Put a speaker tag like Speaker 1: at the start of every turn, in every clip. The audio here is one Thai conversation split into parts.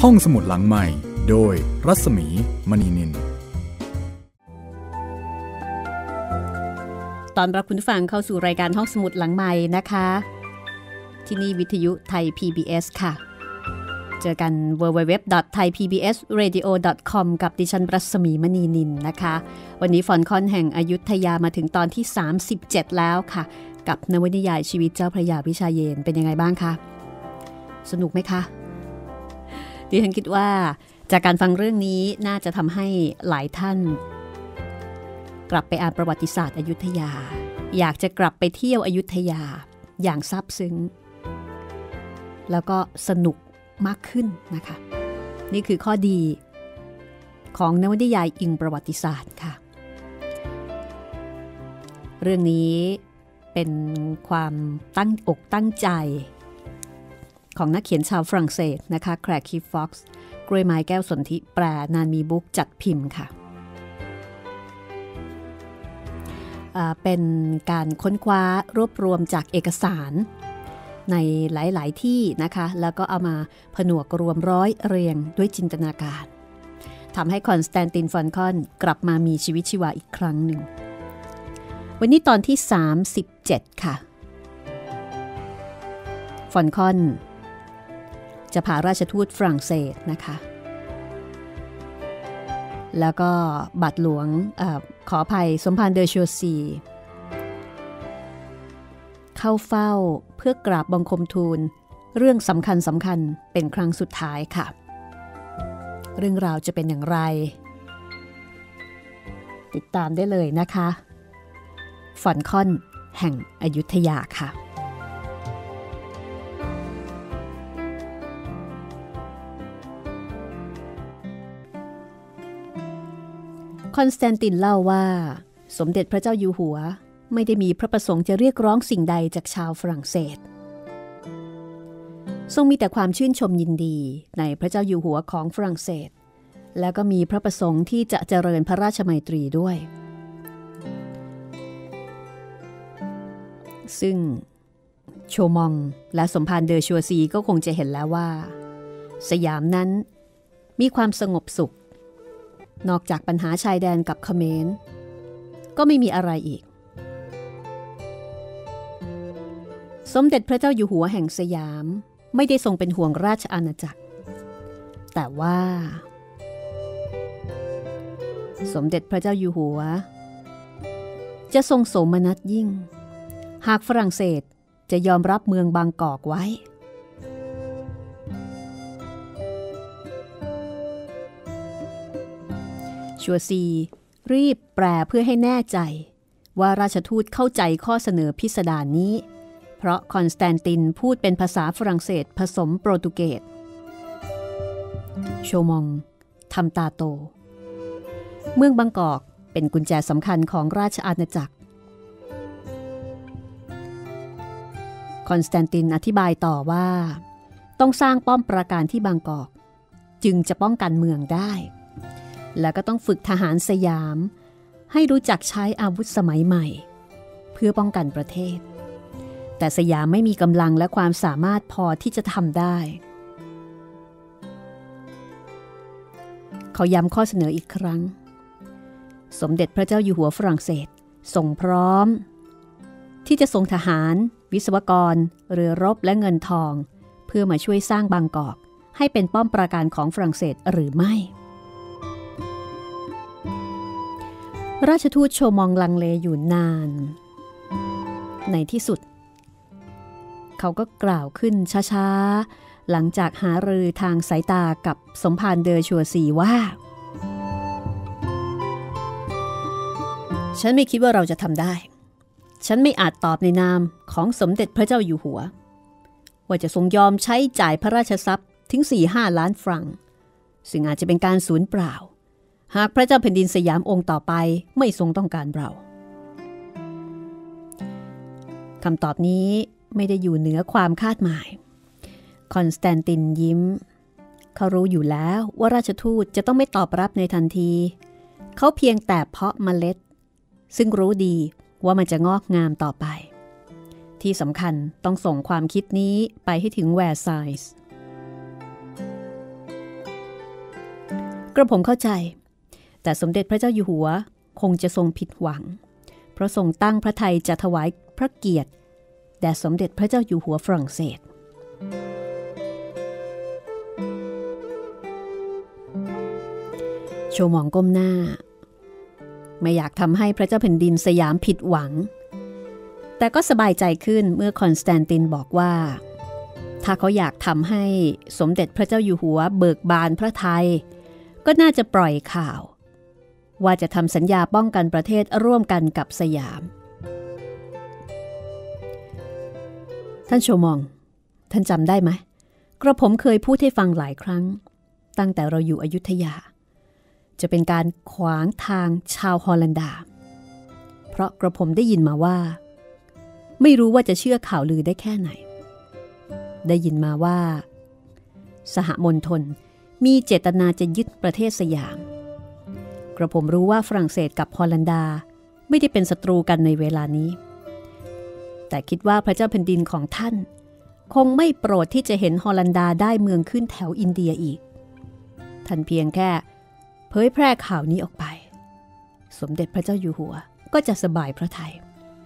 Speaker 1: ห้องสมุดหลังใหม่โดยรัศมีมณีนิน
Speaker 2: ตอนรับคุณผู้ฟังเข้าสู่รายการห้องสมุดหลังใหม่นะคะที่นี่วิทยุไทย PBS ค่ะเจอกัน www.thaipbsradio.com กับดิฉันรัศมีมณีนินนะคะวันนี้ฟอนคอนแห่งอยุธยามาถึงตอนที่37แล้วค่ะกับนวนิยายชีวิตเจ้าพระยาวิชาเยนเป็นยังไงบ้างคะสนุกไหมคะดิฉันคิดว่าจากการฟังเรื่องนี้น่าจะทำให้หลายท่านกลับไปอ่านประวัติศาสตร์อยุธยาอยากจะกลับไปเที่ยวอยุธยาอย่างซาบซึ้งแล้วก็สนุกมากขึ้นนะคะนี่คือข้อดีของนวนิยายอิงประวัติศาสตร์ค่ะเรื่องนี้เป็นความตั้งอกตั้งใจของนักเขียนชาวฝรั่งเศสนะคะแคลร์คีฟ็อกซ์กล้วยไม้แก้วสนธิแปลนานมีบุ๊กจัดพิมพ์ค่ะเป็นการค้นคว้ารวบรวมจากเอกสารในหลายๆที่นะคะแล้วก็เอามาผนวกรวมร้อยเรียงด้วยจินตนาการทำให้คอนสแตนตินฟอนคอนกลับมามีชีวิตชีวาอีกครั้งหนึ่งวันนี้ตอนที่37ค่ะฟอนคอนจะพาราชทูตฝรั่งเศสนะคะแล้วก็บาทหลวงขออภัยสมภารเดอชัวซีเข้าเฝ้าเพื่อกราบบังคมทูลเรื่องสำคัญเป็นครั้งสุดท้ายค่ะเรื่องราวจะเป็นอย่างไรติดตามได้เลยนะคะฟอนคอนแห่งอยุธยาค่ะคอนสแตนตินเล่าว่าสมเด็จพระเจ้าอยู่หัวไม่ได้มีพระประสงค์จะเรียกร้องสิ่งใดจากชาวฝรั่งเศสทรงมีแต่ความชื่นชมยินดีในพระเจ้าอยู่หัวของฝรั่งเศสแล้วก็มีพระประสงค์ที่จะเจริญพระราชมัยตรีด้วยซึ่งโชมองและสมภารเดอชัวซีก็คงจะเห็นแล้วว่าสยามนั้นมีความสงบสุขนอกจากปัญหาชายแดนกับเขมรก็ไม่มีอะไรอีกสมเด็จพระเจ้าอยู่หัวแห่งสยามไม่ได้ทรงเป็นห่วงราชอาณาจักรแต่ว่าสมเด็จพระเจ้าอยู่หัวจะทรงโสมนัสยิ่งหากฝรั่งเศสจะยอมรับเมืองบางกอกไว้ชัวซีรีบแปลเพื่อให้แน่ใจว่าราชทูตเข้าใจข้อเสนอพิสดารนี้เพราะคอนสแตนตินพูดเป็นภาษาฝรั่งเศสผสมโปรตุเกสโชมองทำตาโตเมืองบางกอกเป็นกุญแจสำคัญของราชอาณาจักรคอนสแตนตินอธิบายต่อว่าต้องสร้างป้อมปราการที่บางกอกจึงจะป้องกันเมืองได้แล้วก็ต้องฝึกทหารสยามให้รู้จักใช้อาวุธสมัยใหม่เพื่อป้องกันประเทศแต่สยามไม่มีกำลังและความสามารถพอที่จะทำได้เขาย้ำข้อเสนออีกครั้งสมเด็จพระเจ้าอยู่หัวฝรั่งเศสทรงพร้อมที่จะส่งทหารวิศวกรเรือรบและเงินทองเพื่อมาช่วยสร้างบางกอกให้เป็นป้อมปราการของฝรั่งเศสหรือไม่ราชทูตโชมองลังเลอยู่นานในที่สุดเขาก็กล่าวขึ้นช้าๆหลังจากหารือทางสายตากับสมภารเดอชัวซีว่าฉันไม่คิดว่าเราจะทำได้ฉันไม่อาจตอบในนามของสมเด็จพระเจ้าอยู่หัวว่าจะทรงยอมใช้จ่ายพระราชทรัพย์ถึง 4-5 ล้านฟรังซึ่งอาจจะเป็นการสูญเปล่าหากพระเจ้าแผ่นดินสยามองค์ต่อไปไม่ทรงต้องการเราคำตอบนี้ไม่ได้อยู่เหนือความคาดหมายคอนสแตนตินยิ้มเขารู้อยู่แล้วว่าราชทูตจะต้องไม่ตอบรับในทันทีเขาเพียงแต่เพาะเมล็ดซึ่งรู้ดีว่ามันจะงอกงามต่อไปที่สำคัญต้องส่งความคิดนี้ไปให้ถึงแวร์ไซส์กระผมเข้าใจแต่สมเด็จพระเจ้าอยู่หัวคงจะทรงผิดหวังเพราะทรงตั้งพระทัยจะถวายพระเกียรติแด่สมเด็จพระเจ้าอยู่หัวฝรั่งเศสโชมองก้มหน้าไม่อยากทำให้พระเจ้าแผ่นดินสยามผิดหวังแต่ก็สบายใจขึ้นเมื่อคอนสแตนตินบอกว่าถ้าเขาอยากทำให้สมเด็จพระเจ้าอยู่หัวเบิกบานพระทัยก็น่าจะปล่อยข่าวว่าจะทำสัญญาป้องกันประเทศร่วมกันกับสยามท่านโชมองท่านจำได้ไหมกระผมเคยพูดให้ฟังหลายครั้งตั้งแต่เราอยู่อยุธยาจะเป็นการขวางทางชาวฮอลันดาเพราะกระผมได้ยินมาว่าไม่รู้ว่าจะเชื่อข่าวลือได้แค่ไหนได้ยินมาว่าสหมณฑลมีเจตนาจะยึดประเทศสยามกระผมรู้ว่าฝรั่งเศสกับฮอลันดาไม่ได้เป็นศัตรูกันในเวลานี้แต่คิดว่าพระเจ้าแผ่นดินของท่านคงไม่โปรดที่จะเห็นฮอลันดาได้เมืองขึ้นแถวอินเดียอีกท่านเพียงแค่เผยแพร่ข่าวนี้ออกไปสมเด็จพระเจ้าอยู่หัวก็จะสบายพระทัย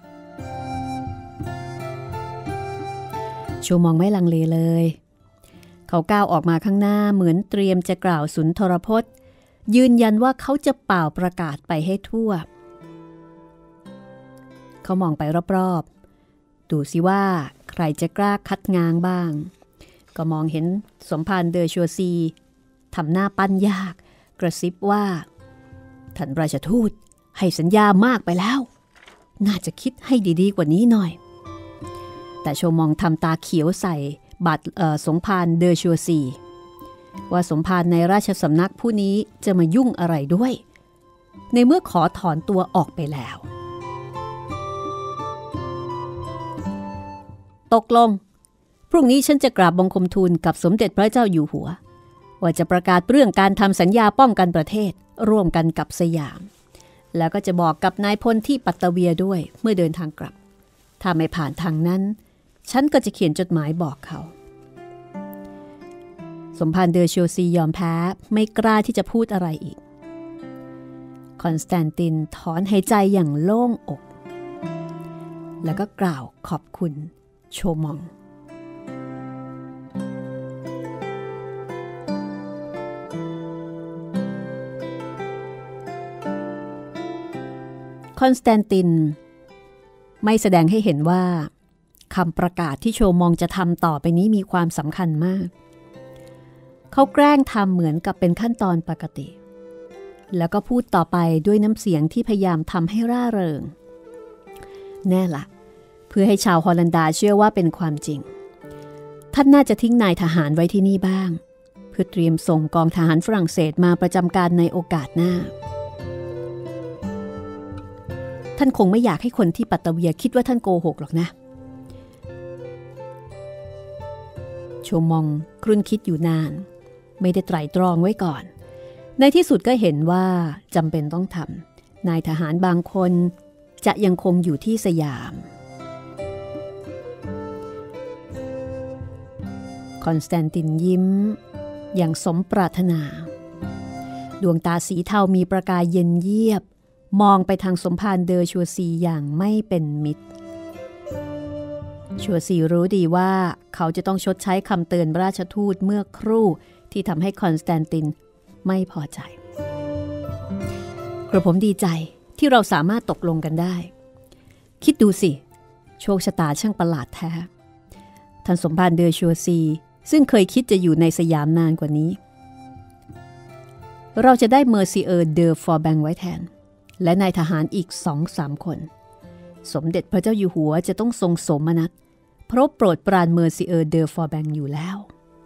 Speaker 2: โชมองไม่ลังเลเลยเขาก้าวออกมาข้างหน้าเหมือนเตรียมจะกล่าวสุนทรพจน์ยืนยันว่าเขาจะเป่าประกาศไปให้ทั่วเขามองไปรอบๆดูสิว่าใครจะกล้าคัดง้างบ้างก็มองเห็นสมภารเดอชัวซีทำหน้าปั้นยากกระซิบว่าท่านราชทูตให้สัญญามากไปแล้วน่าจะคิดให้ดีๆกว่านี้หน่อยแต่โชมองทำตาเขียวใส่บัตรสมภารเดอชัวซีว่าสมภารในราชสำนักผู้นี้จะมายุ่งอะไรด้วยในเมื่อขอถอนตัวออกไปแล้วตกลงพรุ่งนี้ฉันจะกราบบังคมทูลกับสมเด็จพระเจ้าอยู่หัวว่าจะประกาศเรื่องการทำสัญญาป้องกันประเทศร่วมกันกับสยามแล้วก็จะบอกกับนายพลที่ปัตตะเวียด้วยเมื่อเดินทางกลับถ้าไม่ผ่านทางนั้นฉันก็จะเขียนจดหมายบอกเขาสมภารเดอชัวซียอมแพ้ไม่กล้าที่จะพูดอะไรอีกคอนสแตนตินถอนหายใจอย่างโล่งอกแล้วก็กล่าวขอบคุณโชมองคอนสแตนตินไม่แสดงให้เห็นว่าคำประกาศที่โชมองจะทำต่อไปนี้มีความสำคัญมากเขาแกล้งทำเหมือนกับเป็นขั้นตอนปกติแล้วก็พูดต่อไปด้วยน้ำเสียงที่พยายามทำให้ร่าเริงแน่ละเพื่อให้ชาวฮอลันดาเชื่อว่าเป็นความจริงท่านน่าจะทิ้งนายทหารไว้ที่นี่บ้างเพื่อเตรียมส่งกองทหารฝรั่งเศสมาประจำการในโอกาสหน้าท่านคงไม่อยากให้คนที่ปัตตะเวียคิดว่าท่านโกหกหรอกนะโชมองครุ่นคิดอยู่นานไม่ได้ไตร่ตรองไว้ก่อนในที่สุดก็เห็นว่าจำเป็นต้องทำนายทหารบางคนจะยังคงอยู่ที่สยามคอนสแตนตินยิ้มอย่างสมปรารถนาดวงตาสีเทามีประกายเย็นเยียบมองไปทางสมภารเดอชัวซีอย่างไม่เป็นมิตรชัวซีรู้ดีว่าเขาจะต้องชดใช้คำเตือนราชทูตเมื่อครู่ที่ทำให้คอนสแตนตินไม่พอใจกระผมดีใจที่เราสามารถตกลงกันได้คิดดูสิโชคชะตาช่างประหลาดแท้ท่านสมภารเดอชัวซีซึ่งเคยคิดจะอยู่ในสยามนานกว่านี้เราจะได้เมอร์ซิเออร์เดอฟอร์แบงไว้แทนและนายทหารอีก 2-3 คนสมเด็จพระเจ้าอยู่หัวจะต้องทรงโสมนัสเพราะโปรดปรานเมอร์ซิเออร์เดอฟอร์แบงอยู่แล้ว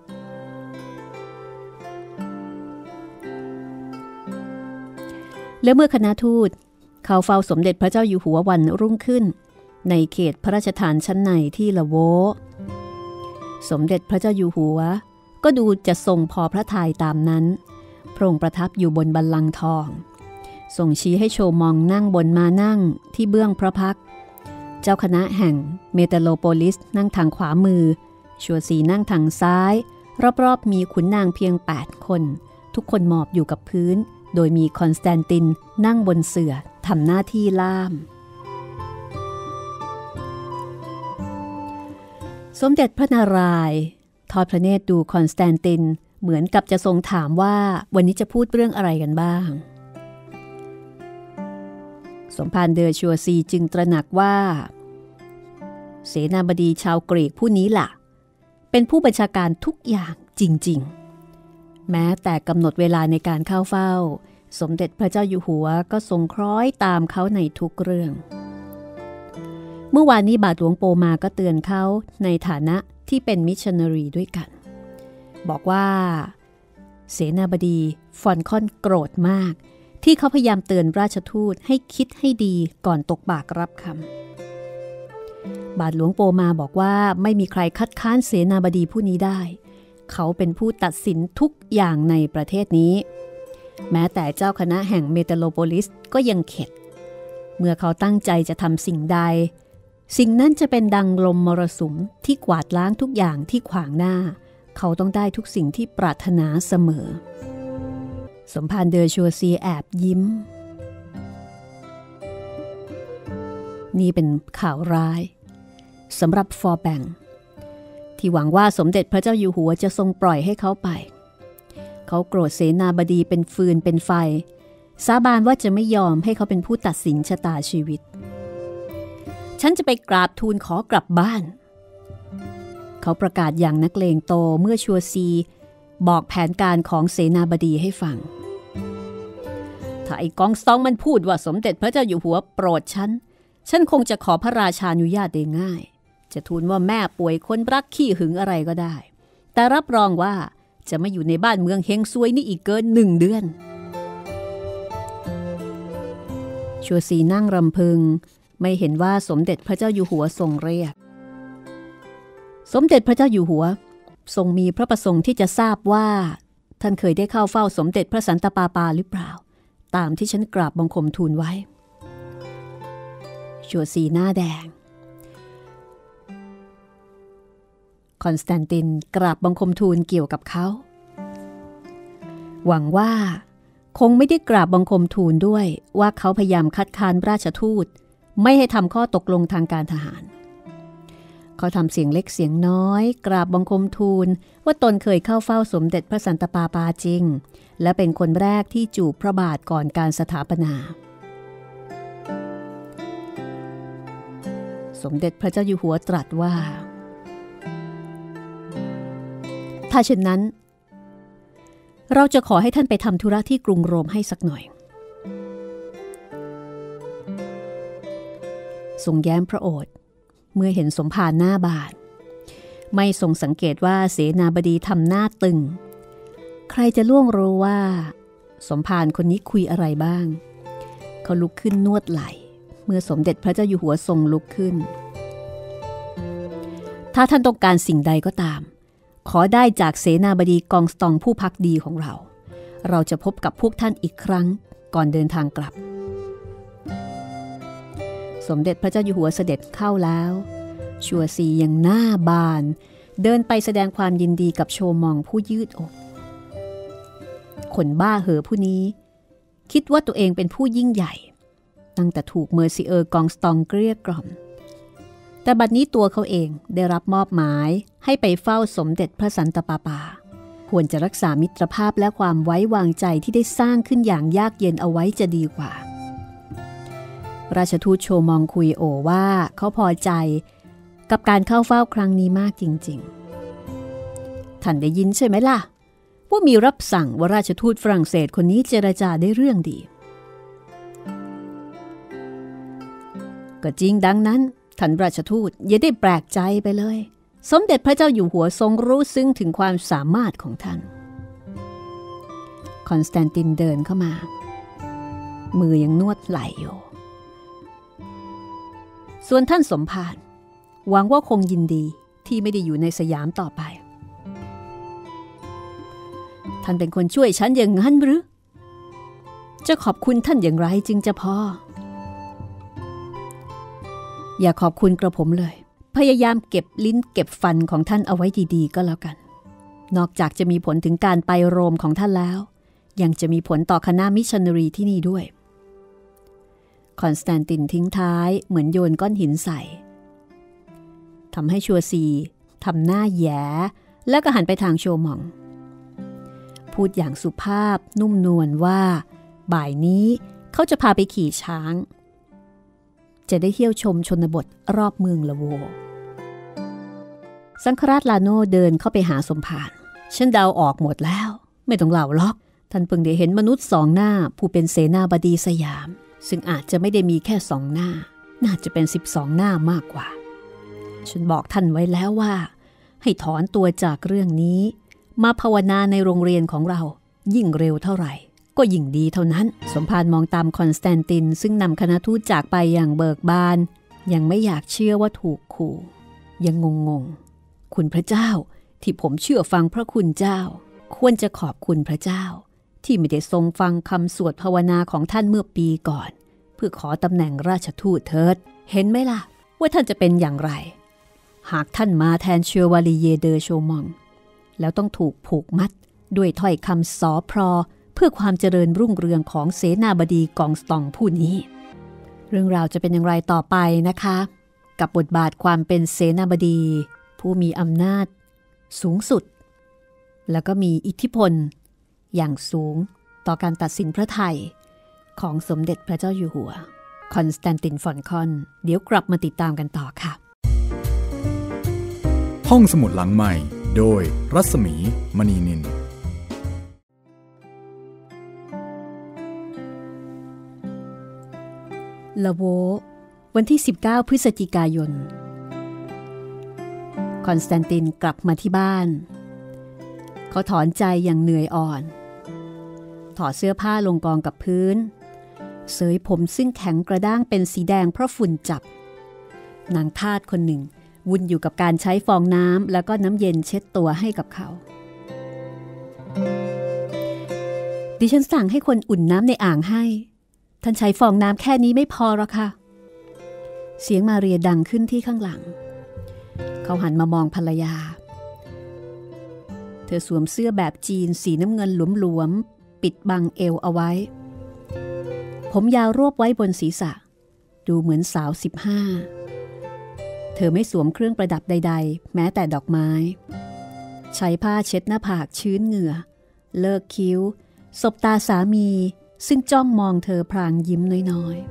Speaker 2: และเมื่อคณะทูตเข้าเฝ้าสมเด็จพระเจ้าอยู่หัววันรุ่งขึ้นในเขตพระราชฐานชั้นในที่ละโวสมเด็จพระเจ้าอยู่หัวก็ดูจะทรงพอพระทัยตามนั้นพระองค์ประทับอยู่บนบัลลังก์ทองทรงชี้ให้โชมองนั่งบนม้านั่งที่เบื้องพระพักตร์เจ้าคณะแห่งเมเทโลโพลิสนั่งทางขวามือชัวซีนั่งทางซ้ายรอบๆมีขุนนางเพียง8 คนทุกคนหมอบอยู่กับพื้นโดยมีคอนสแตนตินนั่งบนเสื่อทำหน้าที่ล่ามสมเด็จพระนารายณ์ทอดพระเนตรดูคอนสแตนตินเหมือนกับจะทรงถามว่าวันนี้จะพูดเรื่องอะไรกันบ้างสมภารเดอชัวซีจึงตระหนักว่าเสนาบดีชาวกรีกผู้นี้ล่ะเป็นผู้บัญชาการทุกอย่างจริงๆแม้แต่กำหนดเวลาในการเข้าเฝ้าสมเด็จพระเจ้าอยู่หัวก็ทรงคล้อยตามเขาในทุกเรื่องเมื่อวานนี้บาทหลวงโปมาก็เตือนเขาในฐานะที่เป็นมิชชันนารีด้วยกันบอกว่าเสนาบดีฟอนคอนโกรธมากที่เขาพยายามเตือนราชทูตให้คิดให้ดีก่อนตกปากรับคำบาทหลวงโปมาบอกว่าไม่มีใครคัดค้านเสนาบดีผู้นี้ได้เขาเป็นผู้ตัดสินทุกอย่างในประเทศนี้แม้แต่เจ้าคณะแห่งเมโทรโพลิสก็ยังเข็ดเมื่อเขาตั้งใจจะทำสิ่งใดสิ่งนั้นจะเป็นดังลมมรสุมที่กวาดล้างทุกอย่างที่ขวางหน้าเขาต้องได้ทุกสิ่งที่ปรารถนาเสมอสมภารเดอชัวซีแอบยิ้มนี่เป็นข่าวร้ายสำหรับฟอร์แบงที่หวังว่าสมเด็จพระเจ้าอยู่หัวจะทรงปล่อยให้เขาไปเขาโกรธเสนาบดีเป็นฟืนเป็นไฟสาบานว่าจะไม่ยอมให้เขาเป็นผู้ตัดสินชะตาชีวิตฉันจะไปกราบทูลขอกลับบ้านเขาประกาศอย่างนักเลงโตเมื่อชัวซีบอกแผนการของเสนาบดีให้ฟังถ้าไอ้กองซองมันพูดว่าสมเด็จพระเจ้าอยู่หัวโปรดฉันคงจะขอพระราชานุญาตได้ง่ายจะทูลว่าแม่ป่วยคนรักขี้หึงอะไรก็ได้แต่รับรองว่าจะไม่อยู่ในบ้านเมืองเฮงซวยนี่อีกเกิน1 เดือนชัวซีนั่งรำพึงไม่เห็นว่าสมเด็จพระเจ้าอยู่หัวทรงเรียกสมเด็จพระเจ้าอยู่หัวทรงมีพระประสงค์ที่จะทราบว่าท่านเคยได้เข้าเฝ้าสมเด็จพระสันตะปาปาหรือเปล่าตามที่ฉันกราบบังคมทูลไว้ชัวซีหน้าแดงคอนสแตนตินกราบบังคมทูลเกี่ยวกับเขาหวังว่าคงไม่ได้กราบบังคมทูลด้วยว่าเขาพยายามคัดค้านราชทูตไม่ให้ทำข้อตกลงทางการทหารเขาทำเสียงเล็กเสียงน้อยกราบบังคมทูลว่าตนเคยเข้าเฝ้าสมเด็จพระสันตะปาปาจริงและเป็นคนแรกที่จูบพระบาทก่อนการสถาปนาสมเด็จพระเจ้าอยู่หัวตรัสว่าถ้าเช่นนั้นเราจะขอให้ท่านไปทำธุระที่กรุงโรมให้สักหน่อยทรงแย้มพระโอษฐ์เมื่อเห็นสมภารหน้าบานไม่ทรงสังเกตว่าเสนาบดีทำหน้าตึงใครจะล่วงรู้ว่าสมภารคนนี้คุยอะไรบ้างเขาลุกขึ้นนวดไหล่เมื่อสมเด็จพระเจ้าอยู่หัวทรงลุกขึ้นถ้าท่านต้องการสิ่งใดก็ตามขอได้จากเสนาบดีกองสตองผู้พักดีของเราจะพบกับพวกท่านอีกครั้งก่อนเดินทางกลับสมเด็จพระเจ้าอยู่หัวเสด็จเข้าแล้วชัวซียังหน้าบานเดินไปแสดงความยินดีกับโชมองผู้ยืดอกคนบ้าเหอผู้นี้คิดว่าตัวเองเป็นผู้ยิ่งใหญ่ตั้งแต่ถูกเมอร์ซิเออร์กองสตองเกลี้ยกล่อมแต่บัดนี้ตัวเขาเองได้รับมอบหมายให้ไปเฝ้าสมเด็จพระสันตะปาปาควรจะรักษามิตรภาพและความไว้วางใจที่ได้สร้างขึ้นอย่างยากเย็นเอาไว้จะดีกว่าราชทูตโชมองคุยโอว่าเขาพอใจกับการเข้าเฝ้าครั้งนี้มากจริงๆท่านได้ยินใช่ไหมล่ะว่ามีรับสั่งว่าราชทูตฝรั่งเศสคนนี้เจรจาได้เรื่องดีก็จริงดังนั้นท่านราชทูตอย่าได้แปลกใจไปเลยสมเด็จพระเจ้าอยู่หัวทรงรู้ซึ้งถึงความสามารถของท่านคอนสแตนตินเดินเข้ามามือยังนวดไหล่อยู่ส่วนท่านสมภารหวังว่าคงยินดีที่ไม่ได้อยู่ในสยามต่อไปท่านเป็นคนช่วยฉันอย่างนั้นหรือจะขอบคุณท่านอย่างไรจึงจะพออย่าขอบคุณกระผมเลยพยายามเก็บลิ้นเก็บฟันของท่านเอาไว้ดีๆก็แล้วกันนอกจากจะมีผลถึงการไปโรมของท่านแล้วยังจะมีผลต่อคณะมิชชันนารีที่นี่ด้วยคอนสแตนตินทิ้งท้ายเหมือนโยนก้อนหินใส่ทำให้ชัวซีทำหน้าแย่แล้วก็หันไปทางโชมองพูดอย่างสุภาพนุ่มนวลว่าบ่ายนี้เขาจะพาไปขี่ช้างจะได้เที่ยวชมชนบทรอบเมืองละโวสังฆราชลาโนเดินเข้าไปหาสมภารฉันเดาออกหมดแล้วไม่ต้องเล่าล็อกท่านเพิ่งได้เห็นมนุษย์สองหน้าผู้เป็นเสนาบดีสยามซึ่งอาจจะไม่ได้มีแค่2 หน้าน่าจะเป็น12 หน้ามากกว่าฉันบอกท่านไว้แล้วว่าให้ถอนตัวจากเรื่องนี้มาภาวนาในโรงเรียนของเรายิ่งเร็วเท่าไหร่ก็ยิ่งดีเท่านั้นสมภารมองตามคอนสแตนตินซึ่งนำคณะทูตจากไปอย่างเบิกบานยังไม่อยากเชื่อว่าถูกขู่ยังงงคุณพระเจ้าที่ผมเชื่อฟังพระคุณเจ้าควรจะขอบคุณพระเจ้าที่ไม่ได้ทรงฟังคำสวดภาวนาของท่านเมื่อปีก่อนเพื่อขอตำแหน่งราชทูตเถิดเห็นไหมล่ะว่าท่านจะเป็นอย่างไรหากท่านมาแทนเชวาลีเยเดอโชมองแล้วต้องถูกผูกมัดด้วยถ้อยคำสอพรเพื่อความเจริญรุ่งเรืองของเสนาบดีกองสตองผู้นี้เรื่องราวจะเป็นอย่างไรต่อไปนะคะกับบทบาทความเป็นเสนาบดีผู้มีอำนาจสูงสุดแล้วก็มีอิทธิพลอย่างสูงต่อการตัดสินพระทัยของสมเด็จพระเจ้าอยู่หัวคอนสแตนตินฟอนคอนเดี๋ยวกลับมาติดตามกันต่อค่ะ
Speaker 1: ห้องสมุดหลังใหม่โดยรัศมีมณีนิน
Speaker 2: ลาโววันที่19พฤศจิกายนคอนสแตนตินกลับมาที่บ้านเขาถอนใจอย่างเหนื่อยอ่อนถอดเสื้อผ้าลงกองกับพื้นเสยผมซึ่งแข็งกระด้างเป็นสีแดงเพราะฝุ่นจับนางทาสคนหนึ่งวุ่นอยู่กับการใช้ฟองน้ำแล้วก็น้ำเย็นเช็ดตัวให้กับเขาดิฉันสั่งให้คนอุ่นน้ำในอ่างให้ท่านใช้ฟองน้ำแค่นี้ไม่พอหรอกค่ะเสียงมาเรียดังขึ้นที่ข้างหลังเขาหันมามองภรรยาเธอสวมเสื้อแบบจีนสีน้ำเงินหลวมๆปิดบังเอวเอาไว้ผมยาวรวบไว้บนศีรษะดูเหมือนสาว15เธอไม่สวมเครื่องประดับใดๆแม้แต่ดอกไม้ใช้ผ้าเช็ดหน้าผากชื้นเหงื่อเลิกคิ้วสบตาสามีซึ่งจ้องมองเธอพลางยิ้มน้อย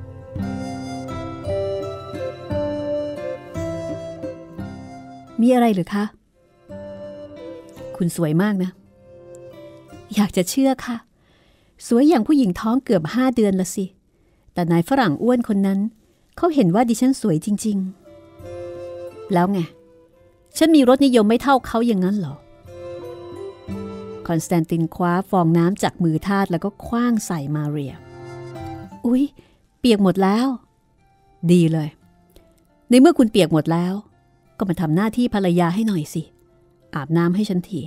Speaker 2: ๆมีอะไรหรือคะคุณสวยมากนะอยากจะเชื่อค่ะสวยอย่างผู้หญิงท้องเกือบ5 เดือนละสิแต่นายฝรั่งอ้วนคนนั้นเขาเห็นว่าดิฉันสวยจริงๆแล้วไงฉันมีรสนิยมไม่เท่าเขาอย่างนั้นเหรอคอนสแตนตินคว้าฟองน้ำจากมือทาสแล้วก็คว้างใส่มาเรียอุ๊ยเปียกหมดแล้วดีเลยในเมื่อคุณเปียกหมดแล้วก็มาทำหน้าที่ภรรยาให้หน่อยสิอาบน้ำให้ฉันที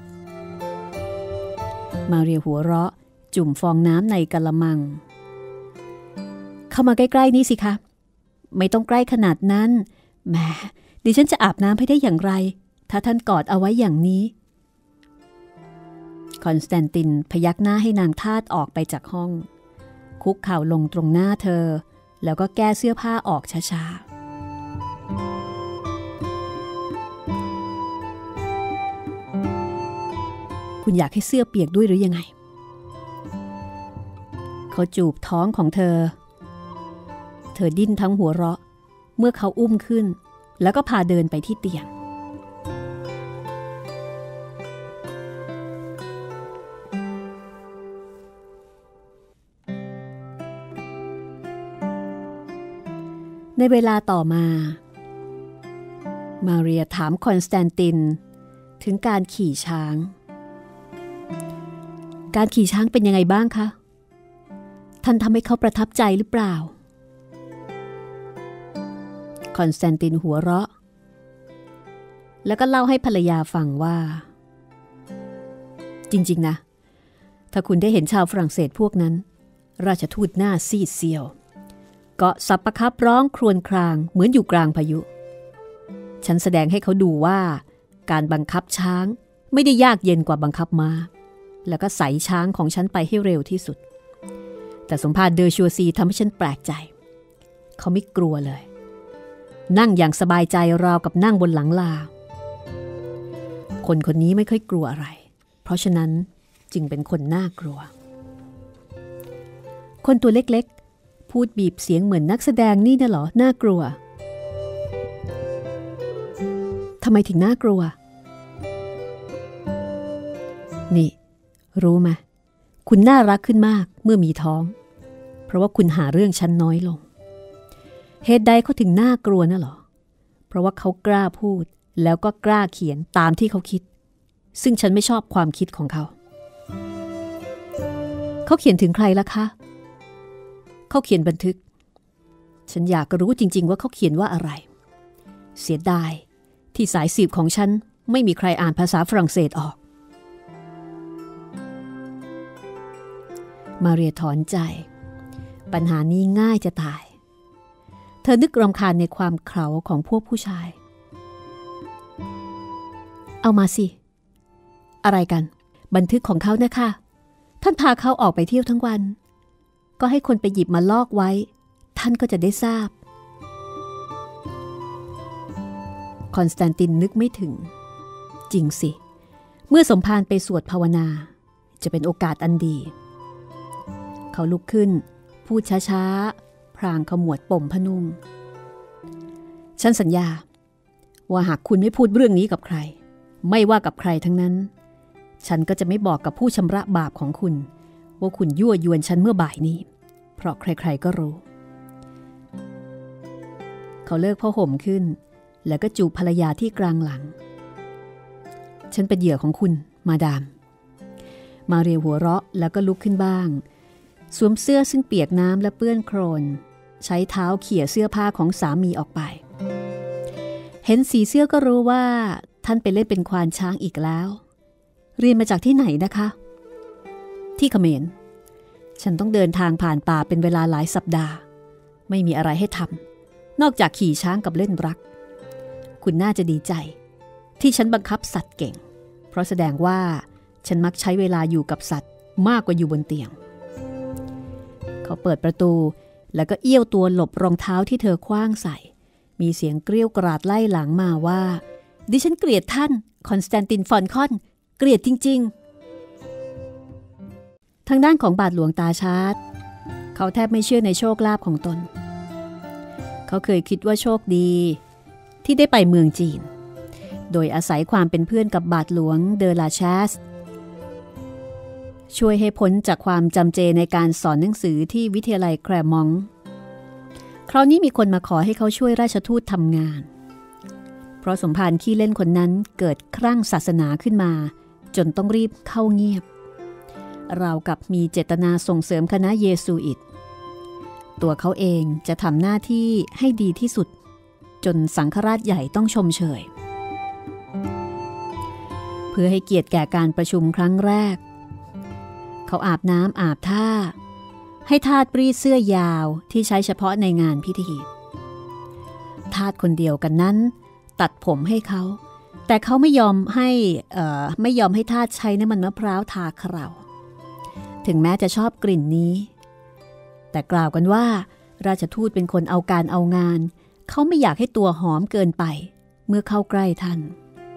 Speaker 2: มาเรียหัวเราะจุ่มฟองน้ำในกะละมังเข้ามาใกล้ๆนี่สิคะไม่ต้องใกล้ขนาดนั้นแหมดิฉันจะอาบน้ำให้ได้อย่างไรถ้าท่านกอดเอาไว้อย่างนี้คอนสแตนตินพยักหน้าให้นางทาสออกไปจากห้องคุกเข่าลงตรงหน้าเธอแล้วก็แก้เสื้อผ้าออกช้าๆคุณอยากให้เสื้อเปียกด้วยหรือยังไงเขาจูบท้องของเธอดิ้นทั้งหัวเราะเมื่อเขาอุ้มขึ้นแล้วก็พาเดินไปที่เตียงในเวลาต่อมามาเรียถามคอนสแตนตินถึงการขี่ช้างเป็นยังไงบ้างคะท่านทำให้เขาประทับใจหรือเปล่าคอนสแตนตินหัวเราะแล้วก็เล่าให้ภรรยาฟังว่าจริงๆนะถ้าคุณได้เห็นชาวฝรั่งเศสพวกนั้นราชทูตหน้าซีดเซียวเกาะสับประคับร้องครวญครางเหมือนอยู่กลางพายุฉันแสดงให้เขาดูว่าการบังคับช้างไม่ได้ยากเย็นกว่าบังคับม้าแล้วก็ใส่ช้างของฉันไปให้เร็วที่สุดแต่สมภารเดอชัวซีทำให้ฉันแปลกใจเขาไม่กลัวเลยนั่งอย่างสบายใจราวกับนั่งบนหลังลาคนคนนี้ไม่ค่อยกลัวอะไรเพราะฉะนั้นจึงเป็นคนน่ากลัวคนตัวเล็กๆพูดบีบเสียงเหมือนนักแสดงนี่น่ะเหรอน่ากลัวทำไมถึงน่ากลัวนี่รู้ไหมคุณน่ารักขึ้นมากเมื่อมีท้องเพราะว่าคุณหาเรื่องฉันน้อยลงเหตุใดเขาถึงน่ากลัวน่ะเหรอเพราะว่าเขากล้าพูดแล้วก็กล้าเขียนตามที่เขาคิดซึ่งฉันไม่ชอบความคิดของเขาเขาเขียนถึงใครล่ะคะเขาเขียนบันทึกฉันอยากรู้จริงๆว่าเขาเขียนว่าอะไรเสียดายที่สายสืบของฉันไม่มีใครอ่านภาษาฝรั่งเศสออกมาเรียถอนใจปัญหานี้ง่ายจะตายเธอนึกรำคาญในความเขลาของพวกผู้ชายเอามาสิอะไรกันบันทึกของเขานะคะท่านพาเขาออกไปเที่ยวทั้งวันก็ให้คนไปหยิบมาลอกไว้ท่านก็จะได้ทราบคอนสแตนตินนึกไม่ถึงจริงสิเมื่อสมภารไปสวดภาวนาจะเป็นโอกาสอันดีเขาลุกขึ้นพูดช้าๆพลางขมวดปมพนุ่งฉันสัญญาว่าหากคุณไม่พูดเรื่องนี้กับใครไม่ว่ากับใครทั้งนั้นฉันก็จะไม่บอกกับผู้ชำระบาปของคุณว่าคุณยั่วยวนฉันเมื่อบ่ายนี้เพราะใครๆก็รู้เขาเลิกผ้าห่มขึ้นแล้วก็จูบภรรยาที่กลางหลังฉันเป็นเหยื่อของคุณมาดามมาเรียหัวเราะแล้วก็ลุกขึ้นบ้างสวมเสื้อซึ่งเปียกน้ำและเปื้อนโคลนใช้เท้าเขี่ยเสื้อผ้าของสามีออกไปเห็นสีเสื้อก็รู้ว่าท่านไปเล่นเป็นควานช้างอีกแล้วเรียนมาจากที่ไหนนะคะที่เขมรฉันต้องเดินทางผ่านป่าเป็นเวลาหลายสัปดาห์ไม่มีอะไรให้ทำนอกจากขี่ช้างกับเล่นรักคุณน่าจะดีใจที่ฉันบังคับสัตว์เก่งเพราะแสดงว่าฉันมักใช้เวลาอยู่กับสัตว์มากกว่าอยู่บนเตียงเขาเปิดประตูแล้วก็เอี้ยวตัวหลบรองเท้าที่เธอคว้างใส่มีเสียงเกรี้ยวกราดไล่หลังมาว่าดิฉันเกลียดท่านคอนสแตนตินฟอนคอนเกลียดจริงๆทางด้านของบาทหลวงตาชาร์ตเขาแทบไม่เชื่อในโชคลาภของตนเขาเคยคิดว่าโชคดีที่ได้ไปเมืองจีนโดยอาศัยความเป็นเพื่อนกับบาทหลวงเดอลาชาสช่วยให้พ้นจากความจำเจในการสอนหนังสือที่วิทยาลัยแคร์มองคราวนี้มีคนมาขอให้เขาช่วยราชทูตทำงานเพราะสมภารขี้เล่นคนนั้นเกิดคลั่งศาสนาขึ้นมาจนต้องรีบเข้าเงียบราวกับมีเจตนาส่งเสริมคณะเยซูอิตตัวเขาเองจะทำหน้าที่ให้ดีที่สุดจนสังฆราชใหญ่ต้องชมเชยเพื่อให้เกียรติแก่การประชุมครั้งแรกเขาอาบน้ำอาบท่าให้ทาสปรีดเสื้อยาวที่ใช้เฉพาะในงานพิธีทาสคนเดียวกันนั้นตัดผมให้เขาแต่เขาไม่ยอมให้ทาสใช้น้ำมันมะพร้าวทาเคราถึงแม้จะชอบกลิ่นนี้แต่กล่าวกันว่าราชทูตเป็นคนเอาการเอางานเขาไม่อยากให้ตัวหอมเกินไปเมื่อเข้าใกล้ท่าน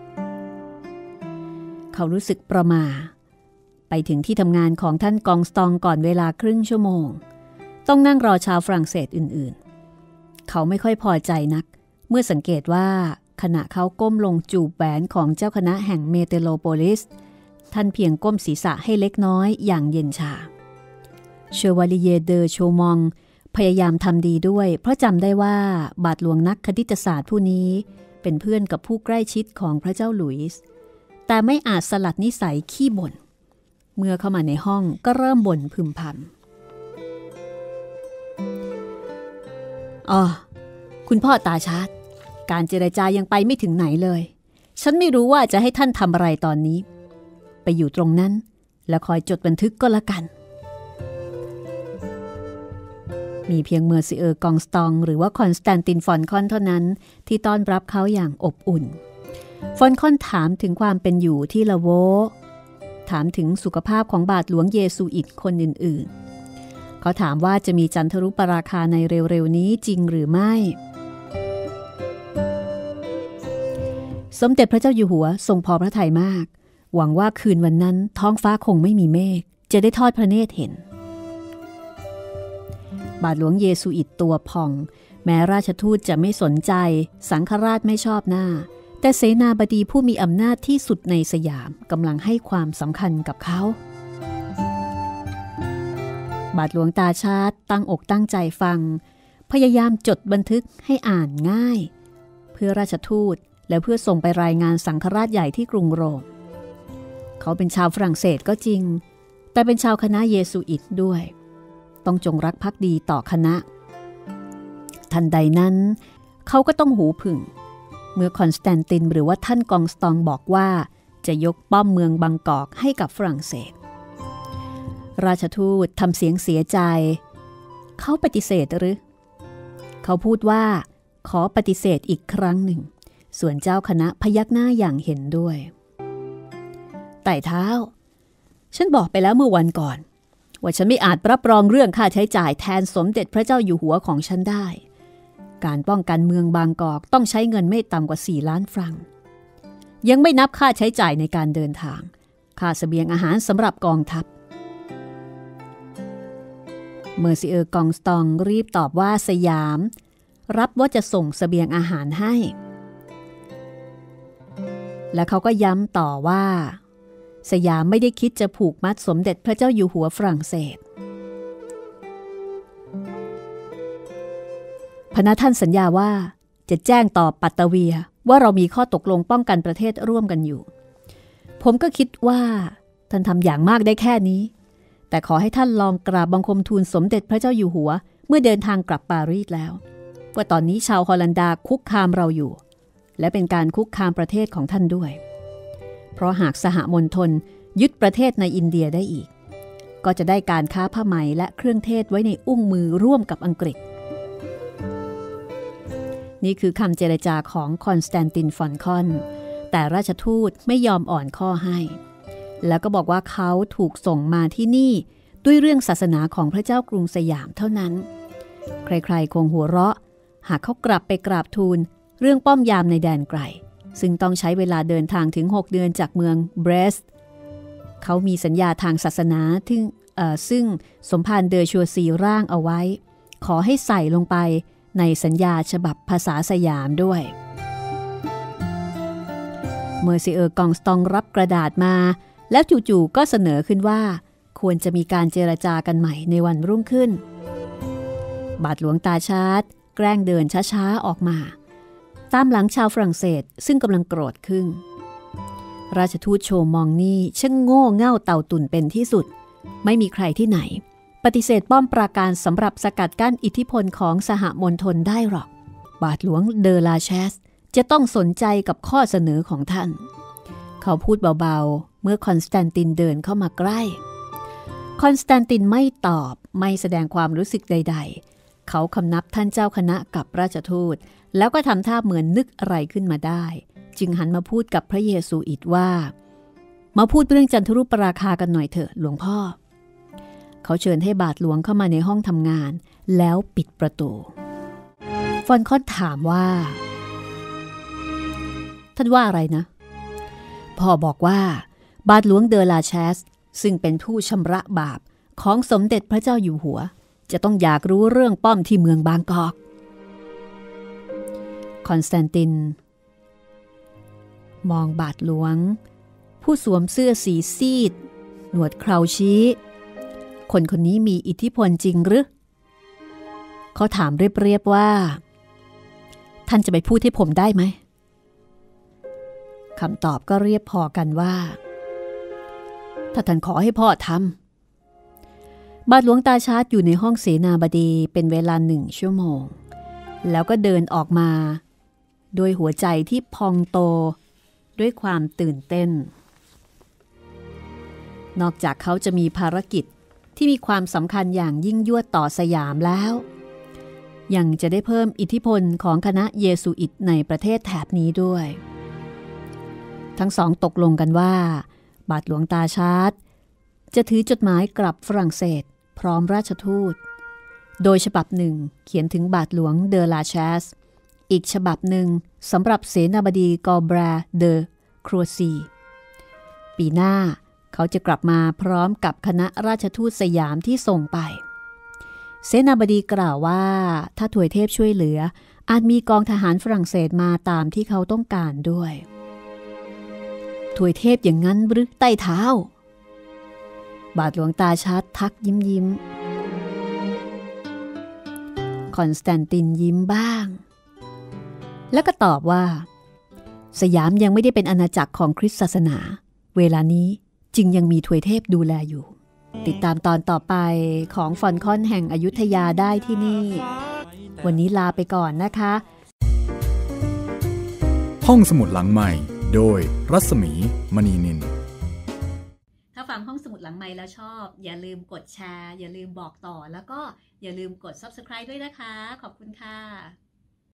Speaker 2: เขารู้สึกประหม่าไปถึงที่ทำงานของท่านกองสตองก่อนเวลาครึ่งชั่วโมงต้องนั่งรอชาวฝรั่งเศสอื่นๆเขาไม่ค่อยพอใจนักเมื่อสังเกตว่าขณะเขาก้มลงจูบแหวนของเจ้าคณะแห่งเมเทโลโพลิสท่านเพียงก้มศีรษะให้เล็กน้อยอย่างเย็นชาเชวาลิเยเดอโชมองพยายามทำดีด้วยเพราะจำได้ว่าบาทหลวงนักคณิตศาสตร์ผู้นี้เป็นเพื่อนกับผู้ใกล้ชิดของพระเจ้าหลุยส์แต่ไม่อาจสลัดนิสัยขี้บ่นเมื่อเข้ามาในห้องก็เริ่มบ่นพึมพำคุณพ่อตาชาร์ตการเจรจายังไปไม่ถึงไหนเลยฉันไม่รู้ว่าจะให้ท่านทำอะไรตอนนี้ไปอยู่ตรงนั้นแล้วคอยจดบันทึกก็แล้วกันมีเพียงเมอร์ซิเออร์กองสตองหรือว่าคอนสแตนตินฟอนคอนเท่านั้นที่ต้อนรับเขาอย่างอบอุ่นฟอนคอนถามถึงความเป็นอยู่ที่ละโวถามถึงสุขภาพของบาทหลวงเยซูอิตคนอื่นๆเขาถามว่าจะมีจันทรุปราคาในเร็วๆนี้จริงหรือไม่สมเด็จพระเจ้าอยู่หัวทรงพอพระทัยมากหวังว่าคืนวันนั้นท้องฟ้าคงไม่มีเมฆจะได้ทอดพระเนตรเห็นบาทหลวงเยซูอิตตัวพองแม้ราชทูตจะไม่สนใจสังฆราชไม่ชอบหน้าแต่เสนาบดีผู้มีอำนาจที่สุดในสยามกำลังให้ความสำคัญกับเขาบาทหลวงตาชาติตั้งอกตั้งใจฟังพยายามจดบันทึกให้อ่านง่ายเพื่อราชทูตและเพื่อส่งไปรายงานสังฆราชใหญ่ที่กรุงโรมเขาเป็นชาวฝรั่งเศสก็จริงแต่เป็นชาวคณะเยซูอิตด้วยต้องจงรักภักดีต่อคณะทันใดนั้นเขาก็ต้องหูผึ่งเมื่อคอนสแตนตินหรือว่าท่านกองสตองบอกว่าจะยกป้อมเมืองบังกอกให้กับฝรั่งเศสราชทูตทำเสียงเสียใจเขาปฏิเสธหรือเขาพูดว่าขอปฏิเสธอีกครั้งหนึ่งส่วนเจ้าคณะพยักหน้าอย่างเห็นด้วยไต่เท้าฉันบอกไปแล้วเมื่อวันก่อนว่าฉันไม่อาจรับรองเรื่องค่าใช้จ่ายแทนสมเด็จพระเจ้าอยู่หัวของฉันได้การป้องกันเมืองบางกอกต้องใช้เงินไม่ต่ำกว่า4 ล้านฟรังยังไม่นับค่าใช้จ่ายในการเดินทางค่าเสบียงอาหารสำหรับกองทัพเมอร์ซิเออร์กองสตองรีบตอบว่าสยามรับว่าจะส่งเสบียงอาหารให้และเขาก็ย้ำต่อว่าสยามไม่ได้คิดจะผูกมัดสมเด็จพระเจ้าอยู่หัวฝรั่งเศสพระท่านสัญญาว่าจะแจ้งต่อปัตตเวียว่าเรามีข้อตกลงป้องกันประเทศร่วมกันอยู่ผมก็คิดว่าท่านทำอย่างมากได้แค่นี้แต่ขอให้ท่านลองกราบบังคมทูลสมเด็จพระเจ้าอยู่หัวเมื่อเดินทางกลับปารีสแล้วว่าตอนนี้ชาวฮอลันดาคุกคามเราอยู่และเป็นการคุกคามประเทศของท่านด้วยเพราะหากสหมณฑลยึดประเทศในอินเดียได้อีกก็จะได้การค้าผ้าไหมและเครื่องเทศไว้ในอุ้งมือร่วมกับอังกฤษนี่คือคำเจรจาของคอนสแตนตินฟอนคอนแต่ราชทูตไม่ยอมอ่อนข้อให้แล้วก็บอกว่าเขาถูกส่งมาที่นี่ด้วยเรื่องศาสนาของพระเจ้ากรุงสยามเท่านั้นใครๆคงหัวเราะหากเขากลับไปกราบทูลเรื่องป้อมยามในแดนไกลซึ่งต้องใช้เวลาเดินทางถึง6 เดือนจากเมืองเบรสต์เขามีสัญญาทางศาสนาซึ่งสมภารเดอชัวซีร่างเอาไว้ขอให้ใส่ลงไปในสัญญาฉบับภาษาสยามด้วยเมอร์ซิเออร์กองสตองรับกระดาษมาแล้วจู่ๆก็เสนอขึ้นว่าควรจะมีการเจรจากันใหม่ในวันรุ่งขึ้นบาทหลวงตาชาร์ตแกล้งเดินช้าๆออกมาตามหลังชาวฝรั่งเศสซึ่งกำลังโกรธขึ้นราชทูตโชมองนี่ช่างโง่เง่าเต่าตุ่นเป็นที่สุดไม่มีใครที่ไหนปฏิเสธป้อมปราการสำหรับสกัดกั้นอิทธิพลของสหมณฑลได้หรอกบาทหลวงเดอลาเชสจะต้องสนใจกับข้อเสนอของท่านเขาพูดเบาๆเมื่อคอนสแตนตินเดินเข้ามาใกล้คอนสแตนตินไม่ตอบไม่แสดงความรู้สึกใดๆเขาคำนับท่านเจ้าคณะกับราชทูตแล้วก็ทำท่าเหมือนนึกอะไรขึ้นมาได้จึงหันมาพูดกับพระเยซูอิตว่ามาพูดเรื่องจันทรุปราคากันหน่อยเถอะหลวงพ่อเขาเชิญให้บาทหลวงเข้ามาในห้องทำงานแล้วปิดประตูฟอนคอนถามว่าท่านว่าอะไรนะพ่อบอกว่าบาทหลวงเดอลาเชสซึ่งเป็นผู้ชำระบาปของสมเด็จพระเจ้าอยู่หัวจะต้องอยากรู้เรื่องป้อมที่เมืองบางกอกคอนสแตนตินมองบาทหลวงผู้สวมเสื้อสีซีดหนวดเคราชี้คนคนนี้มีอิทธิพลจริงหรือเขาถามเรียบๆว่าท่านจะไปพูดให้ผมได้ไหมคำตอบก็เรียบพอกันว่าถ้าท่านขอให้พ่อทำบาทหลวงตาชาร์ตอยู่ในห้องเสนาบดีเป็นเวลา1 ชั่วโมงแล้วก็เดินออกมาโดยหัวใจที่พองโตด้วยความตื่นเต้นนอกจากเขาจะมีภารกิจที่มีความสำคัญอย่างยิ่งยวดต่อสยามแล้วยังจะได้เพิ่มอิทธิพลของคณะเยซูอิตในประเทศแถบนี้ด้วยทั้งสองตกลงกันว่าบาทหลวงตาชาร์ตจะถือจดหมายกลับฝรั่งเศสพร้อมราชทูตโดยฉบับหนึ่งเขียนถึงบาทหลวงเดอลาแชสอีกฉบับหนึ่งสำหรับเสนาบดีกอแบราเดอครัวซีปีหน้าเขาจะกลับมาพร้อมกับคณะราชทูตสยามที่ส่งไปเสนาบดีกล่าวว่าถ้าถวยเทพช่วยเหลืออาจมีกองทหารฝรั่งเศสมาตามที่เขาต้องการด้วยถวยเทพอย่างนั้นหรือใต้เท้าบาทหลวงตาชัดทักยิ้มคอนสแตนตินยิ้มบ้างแล้วก็ตอบว่าสยามยังไม่ได้เป็นอาณาจักรของคริสต์ศาสนาเวลานี้จึงยังมีถวยเทพดูแลอยู่ติดตามตอนต่อไปของฟอนคอนแห่งอยุธยาได้ที่นี่วันนี้ลาไปก่อนนะคะ
Speaker 1: ห้องสมุดหลังใหม่โดยรัศมีมณีนิน
Speaker 2: ถ้าฟังห้องสมุดหลังใหม่แล้วชอบอย่าลืมกดแชร์อย่าลืมบอกต่อแล้วก็อย่าลืมกด Subscribe ด้วยนะคะขอบคุณค่ะ